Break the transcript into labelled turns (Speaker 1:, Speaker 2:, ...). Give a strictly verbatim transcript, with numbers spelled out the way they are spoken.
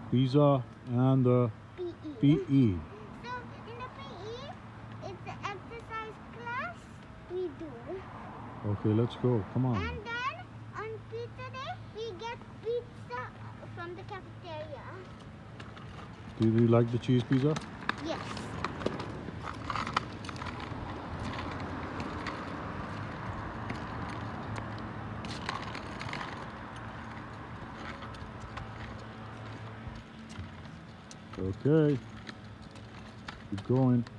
Speaker 1: Pizza and the
Speaker 2: P E.
Speaker 1: P E.
Speaker 2: So in the P E, it's the exercise class we do.
Speaker 1: Okay, let's go. Come on.
Speaker 2: And then on pizza day, we get pizza from the cafeteria.
Speaker 1: Do you like the cheese pizza?
Speaker 2: Yes.
Speaker 1: Okay. Keep going.